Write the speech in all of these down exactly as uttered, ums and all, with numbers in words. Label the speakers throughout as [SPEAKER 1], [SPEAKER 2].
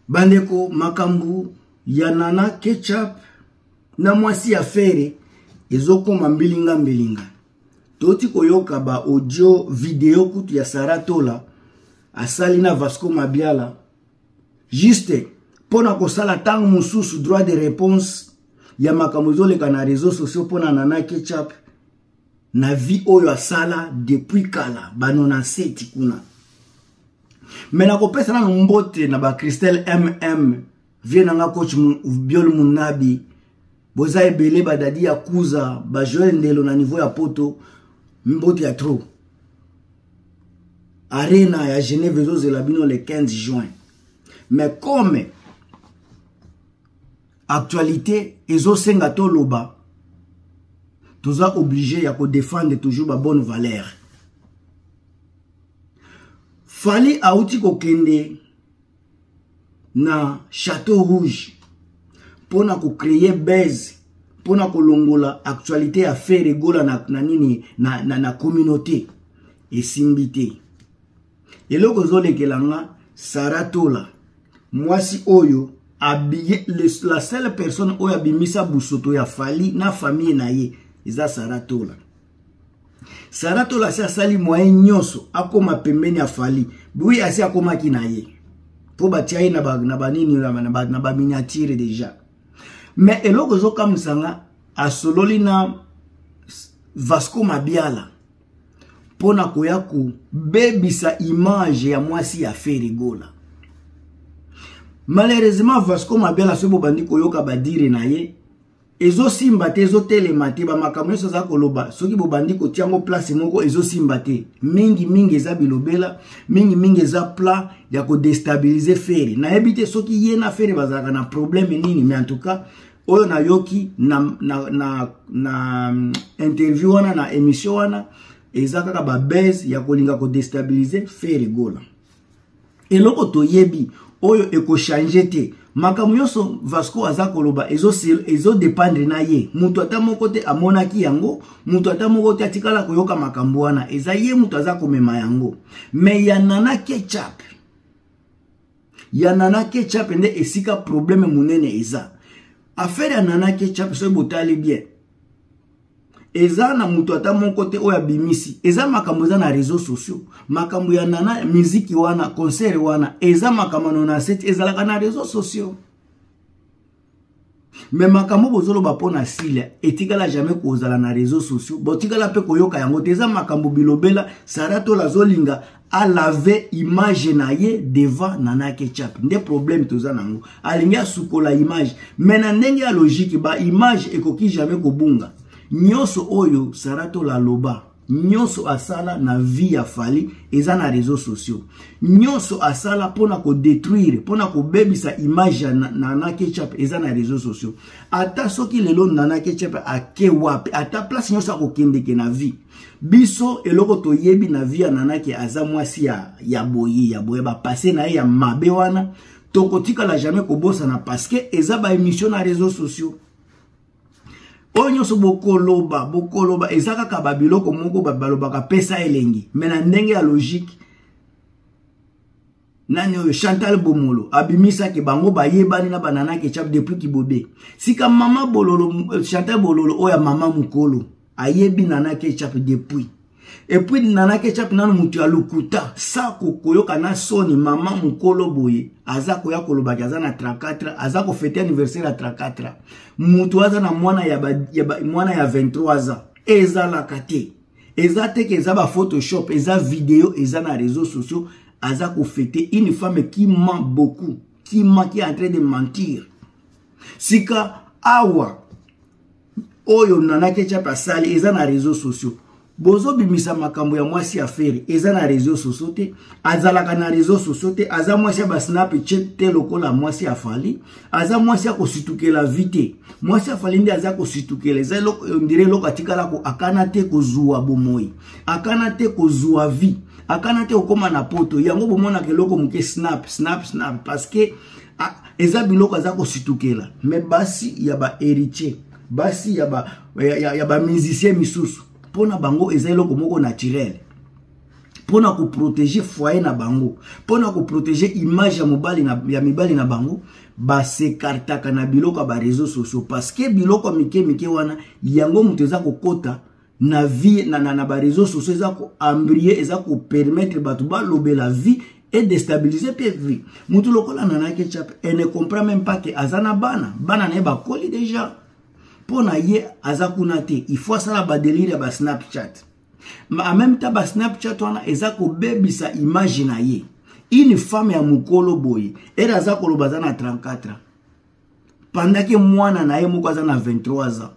[SPEAKER 1] Bandeko makambu ya Nana Ketchup na mwasi affaire ezokoma mbilinga mbilinga. Toti koyoka ba audio video kutu ya Saratola asali na Vasco Mabiala. Juste pona kosala tangu mususu droit de réponse ya makambu zoleka na réseaux sociaux pona Nana Ketchup na vie oyo asala depuis kala banona seti kuna. Mena kopesa na mbote na ba Christelle M M vie na nga coach Biol Munabi boza ebele badadi ya kuza ba Joel Ndelo na niveau ya poto mbote ya trop. Arena ya Genève ezozela bino le quinze juin. Mais comme actualité ezosenga to loba toza obligé ya ko défendre toujours ba bonne valeur. Fali auti kokende na Château Rouge pona ko créer base pona ko longola actualité à faire regola na na nini na na, na communauté et simbité. Et loko zole kelanga Saratola mwasi oyo habillé la seule personne oyo abimisa busoto ya Fali na famille na ye eza Saratola. Saratola si asali moyen nyonso akoma pembeni ya Fali bui asi akoma kinaye po batia na ba na banini na ba na ba miniature déjà. Mais eloko zo kamsanga asololi na Vasco Mabiala pona koyaku bebisa image ya mwasi ya Ferigola. Malheureusement Vasco Mabiala sebo bandi koyoka badire na ye ezo simba te ezo telema te ba makambo so za koloba soki bo bandi ko tiango place moko ezo simba te mingi mingi eza bilobela mingi mingi eza pla ya ko déstabiliser Feri na ebite soki ye na Feri bazaka na problème nini. Mais en tout cas oyo na yoki na na na, na interview wana na émission wana eza kaka ba base ya kolinga ko déstabiliser Feri Gola. Eloko to yebi oyo eko changer te makambo yoso Vasco aza koloba ezo ezo dépendre na ye mutu ata moko te amonaki yango mutu ata moko te atikala koyoka makambo wana eza ye mutu aza komema yango. Mais ya Nana Ketchup ya Nana Ketchup nde esika problème munene eza affaire ya Nana Ketchup so botali bien eza na mutu ata moko te oya bimisi eza makambo eza na réseaux sociaux makambo ya Nana muziki wana concert wana eza makambo na set ezalaka na réseaux sociaux. Mais makambo bozolo bapona sila etikala jamais kozala na réseaux sociaux botikala pe koyoka yango te eza makambo bilobela Saratola zolinga a laver image na ye devant Nana Ketchup nde problème toza nango alingi asukola image. Mais na ndenge ya logique ba image ekoki jamais kobunga nyonso oyo Saratola loba nyonso asala na vie ya Fali eza na réseaux sociaux nyonso asala pona ko détruire pona ko bebisa image na Nana Ketchup eza na réseaux sociaux. Ata soki lelo Nana Ketchup ake wapi ata place nyonso ko kendeke na vie biso eloko to yebi na vie ya Nana ke aza mwasi ya ya boyi ya boye ba passer na ya mabe wana tokotika la jamais ko bossa na parce que eza ba émission na réseaux sociaux. Onyo so bokoloba bokoloba ezaka ka babiloko moko babaloba ka pesa elengi. Mais na ndenge ya logique nani oyo Chantal Bomolo abimisa ke bango bayebani na Nana Ketchup depuis kibobe. Sika mama bololo Chantal Bololo oya mama mukolo ayebi Nana Ketchup depuis. Et puis Nana Ketchup nanu mutu ya lukuta sa koyoka na soni mama mukolo boye aza koya koloba kaza na trente-quatre aza ko fêter anniversaire à trente-quatre mutu aza na mwana ya, ba, ya ba, mwana ya vingt-trois ans eza la kate eza te ke eza ba photoshop eza vidéo eza na réseaux sociaux aza ko fêter une femme qui ment beaucoup qui ment qui est en train de mentir. Sika awa oyo Nana Ketchup asali eza na réseaux sociaux bozo bimisa makambo ya mwasi affaire eza na réseaux sociaux te azalaka na réseaux sociaux te aza mwasi ya ba Snapchat te lokola mwasi afali aza mwasi ya kositukela vite mwasi afali ndi aza kositukela eza loko ndire loko atikala ko akana te kozua bomoi akana te kozua vie akana te okoma na poto yango bomona ke loko muke snap snap snap parce que eza biloko aza kositukela. Mais basi ya ba héritier basi ya ba ya, ya, ya ba musicien misusu pona bango eza eloko moko naturel pona ko protéger foyer na bango, pona ko protéger image ya mobali na ya mibali na bango, ba s'écartaka na biloko ba réseaux sociaux parce que biloko mike mike wana yango muteza ko kota na vie na na, na ba réseaux sociaux za ko embrier eza ko permettre batu ba lober la vie et déstabiliser pe vie. Mutu lokola Nana Ketchup, elle ne comprend même pas que azana bana, bana ne ba koli déjà. Pona ye azakunate, il faut ça la ba délire ba Snapchat. Mais en même temps ba Snapchat wana eza ko bebisa image na ye. Une femme ya mukolo boye, elle aza ko lobaza na trente-quatre ans. Pendant que mwana na ye moko aza na vingt-trois ans.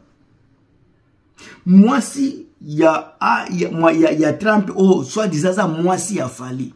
[SPEAKER 1] Moi si ya a ya moi ya ya Trump oh soit disant ça moi si ya fali.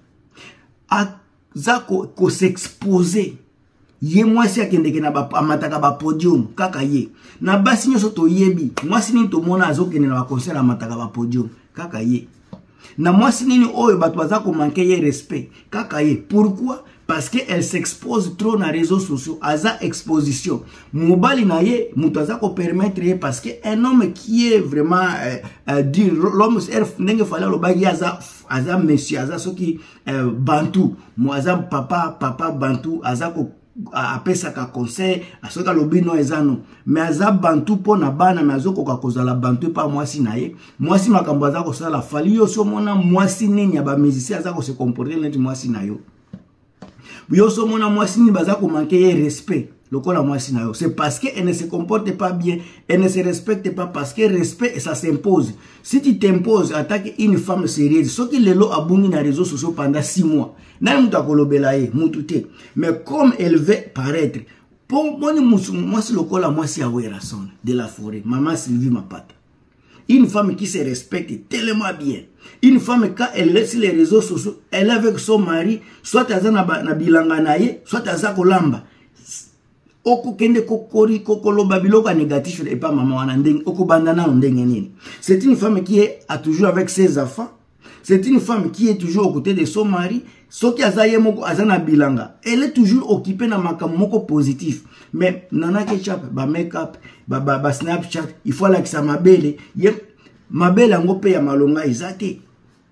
[SPEAKER 1] A za ko, ko s'exposer. Ye moi si akendeke na ba amataka ba podium kaka ye. Na basi nyoso to yebi. Moi si ni to mona azokene na ba concert amataka ba podium kaka ye. Na moi si nini oyo bato baza ko manquer ye respect kaka ye. Pourquoi? Parce que elle s'expose trop na réseaux sociaux, aza exposition. Mobali na ye mutaza ko permettre ye parce que un homme qui est vraiment euh, euh, dit l'homme n'enge fallait le bagi aza aza monsieur aza soki euh, bantu, mo aza papa papa bantu aza ko apesa ka conseil asoka lobino ezano mais aza bantu pona bana mais azoko ka kozala bantu pa mwasi na ye mwasi makambo aza ko sala fali yo so mona mwasi nini ya ba musicien aza ko se comporter neti mwasi na yo yo so mona mwasi ni baza ko manquer ye respect lokola mwasi na yo c'est parce que elle ne se comporte pas bien, elle ne se respecte pas parce que respect ça s'impose. Si tu t'imposes attaque une femme sérieuse ce qui lelo abungi na réseaux sociaux pendant six mois na muta kolobela ye mutute mais comme elle veut paraître pour moi moi si lokola mwasi ya Werason de la forêt maman Sylvie Mapata, une femme qui se respecte tellement bien, une femme quand elle laisse les réseaux sociaux elle est avec son mari soit azana na bilanga na ye soit aza kolamba oko kende kokori kokoloba biloka négatif et pas maman wana ndenge oko bandana ndenge nini. C'est une femme qui est a toujours avec ses enfants, c'est une femme qui est toujours aux côtés de son mari, soki azaye moko azana bilanga elle est toujours occupée na makambo moko positif. Mais Nana Ketchup ba make up ba ba, ba Snapchat il faut la kisa mabele ye mabele ngo pe ya malonga ezate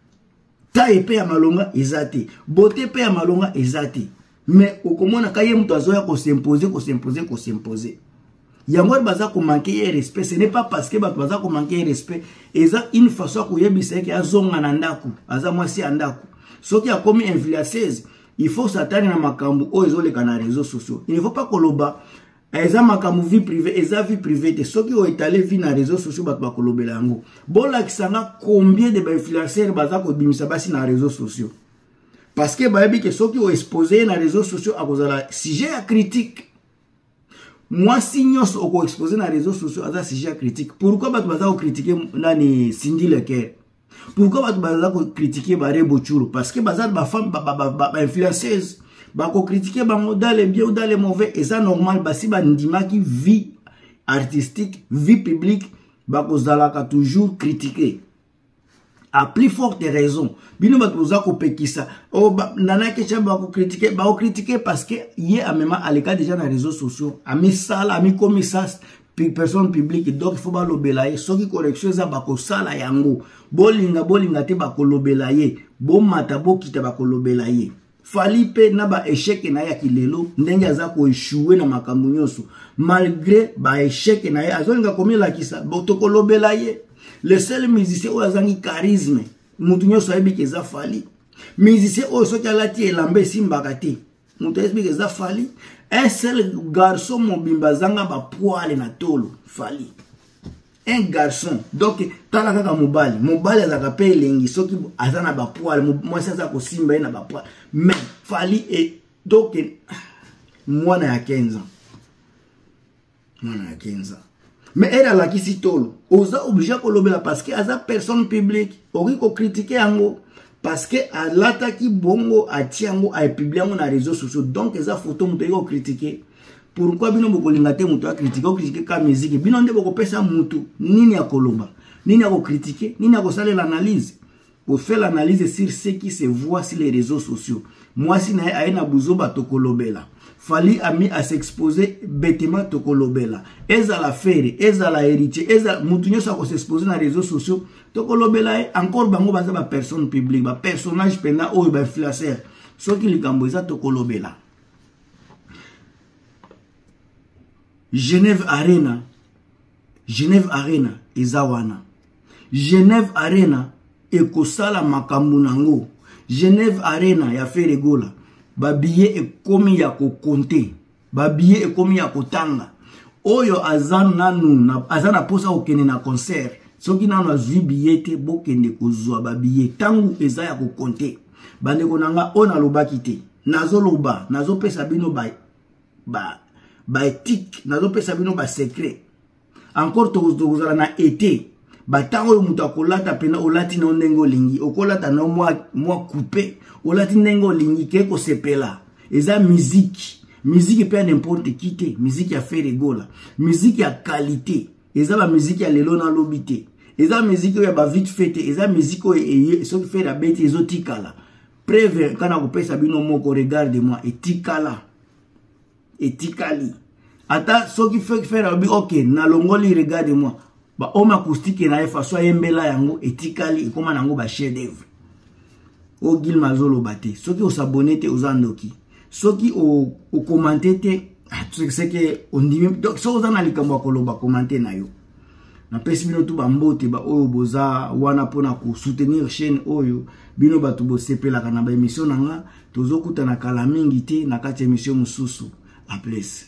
[SPEAKER 1] taille pe ya malonga ezate beauté pe ya malonga ezate. Mais au komona kaye mutu azoya ko s'imposer ko s'imposer ko s'imposer yango baza ko manquer respect. Ce n'est pas parce que baza ko manquer respect eza une façon ko yebisa ke azonga na ndaku aza mwasi andaku soki akomi influenceuse il faut s'attendre na makambu o ezoleka na réseaux sociaux. Il ne faut pas koloba eza makambu vie privée eza vie privée te soki o étaler vie na réseaux sociaux bato ba kolobela yango bola kisanga combien de ba influenceurs baza ko bimisa basi na réseaux sociaux. Parce que bayebi que ceux qui ont exposé dans les réseaux sociaux à cause de la sujet à critique. Moi si nous ont exposé dans les réseaux sociaux à sujet à critique. Pourquoi tu vas critiquer nani Cindy Leker? Pourquoi tu vas critiquer Baré Bochuro? Parce que bazar ba femme ba ba ba influenceuse ba ko critiquer ba dans les bien ou dans les mauvais et ça normal ba si ba ndima qui vie artistique, vie publique ba ko zalaka toujours critiquer. À plus forte raison, bino batuza ko pekisa o Nana Ketchup ba ko critiquer ba ko critiquer parce que yé a même à l'écart déjà dans les réseaux sociaux a mis ça a mis comme ça personne publique donc il faut ba lobelaye soki correction za ba ko sala yango bolinga bolinga te ba ko lobelaye bo mata bo kita ba ko lobelaye falipe na ba échec na ya kilelo ndenge aza ko échouer na makambo nyoso malgré ba échec na ya azolinga komela kisa bo to ko lobelaye. Le seul musicien où azangi charisme, mutunyo soebi keza fali. Musicien où soki alati elambe simbaka te, mutu esbi keza fali. Un seul garçon mobimba zanga ba poale na tolo fali. Un garçon. Donc tala kaka mobali, mobali azaka pe elengi soki azana ba poale, mwasi azaka ko simba na ba poale. Mais fali et donc mwana ya quinze ans. Mwana ya quinze ans. Mais elle a la qui si tolo. Oza obligé à kolobela parce que aza personne publique. Ori ko critiquer ango parce que a l'attaque bongo a tiango a publier ango na réseaux sociaux. Donc eza photo muto ko critiquer. Pourquoi bino boko lingate muto a critiquer ko critiquer ka musique. Bino nde boko pesa mutu nini ya koloba. Nini ya ko critiquer, nini ya ko sale l'analyse. Pour faire l'analyse sur ce qui se voit sur les réseaux sociaux. Moi si na aina buzo ba to kolobela. Fali ami à s'exposer bêtement tokolobela. Eza la faire, eza la héritier, eza mutunyo sa ko s'exposer dans les réseaux sociaux. Tokolobela encore bango baza ba personne publique, ba personnage pena ou ba influenceur. Soki likambo eza tokolobela. Genève Arena. Genève Arena eza wana. Genève Arena ekosala makambo nango. Genève Arena ya faire gola. Ba billet ekomi ya ko compter. Ba billet ekomi ya kotanga. Oyo azan nanu na azana posa okene na concert. Soki nanu azwi billet te bokende kozwa ba billet tangu eza ya ko compter. Bande konanga ona lobaki te. Nazo loba, nazo pesa bino ba ba ba éthique, nazo pesa bino ba secret. Encore tozozala na été. Ba tango yo mutu akolata pena olati na ndengo lingi, okolata na mwa mwa coupé, olati ndengo lingi keko sepela. Eza musique. Musique pe n'importe qui te, musique ya faire gola. Musique ya qualité. Eza ba musique ya lelo na lobité. Eza musique ya ba vite fête, eza musique e so fait la bête ezotikala. Preuve kana ko pesa bino moko regarde-moi etikala. Etikali. Ata so qui fait faire OK, na longoli regarde-moi. Ba homme acoustique na façon yembela yango etikali ekoma nango ba chef d'œuvre. O gil mazolo bate. Soki o s'abonner te ozandoki. Soki o o commenter te, c'est que on dit donc so ozana likambo koloba commenter na yo. Na pesi bino tu ba mbote ba oyo boza wana pona ko soutenir chaîne oyo bino batu bo sepela kana ba émission nanga tozokuta na kala mingi te na kati émission mususu. A plus.